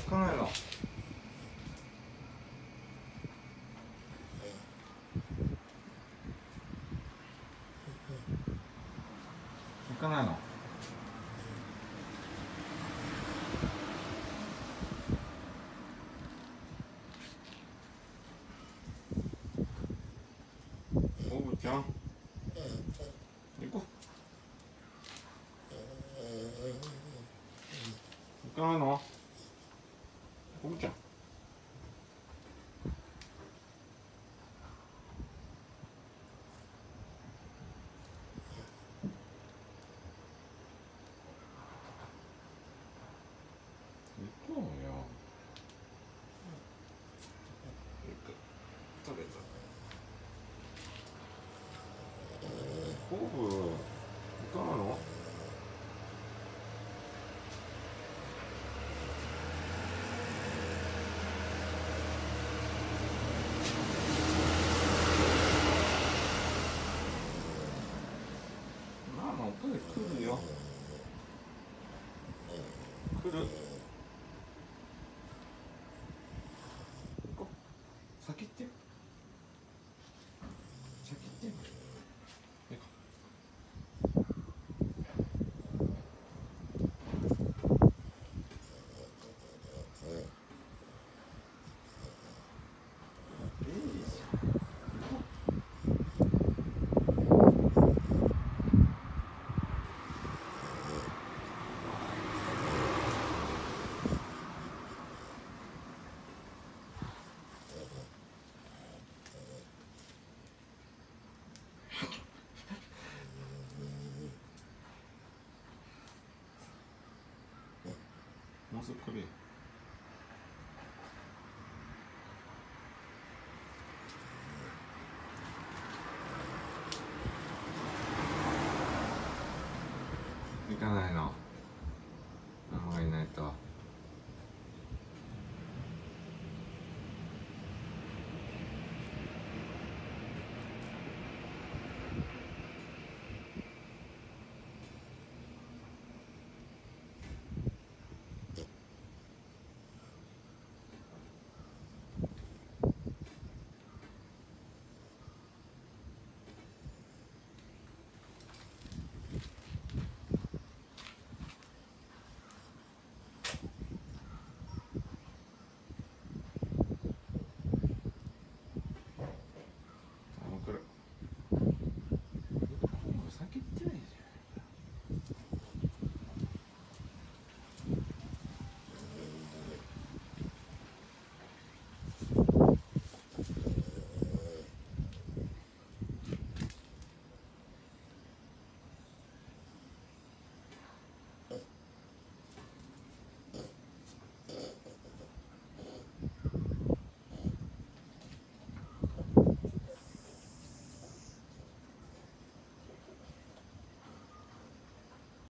行かないの。行かないの。おぶちゃん、行こう。行かないの。おぶちゃん。行こうよ。食べた。オブ、行かないの。ママ、トイレ来るよ。来る。行こう。先行って。先行って。行こう。いいじゃん。もうすぐ来るよ。行かないの。ママがいないと。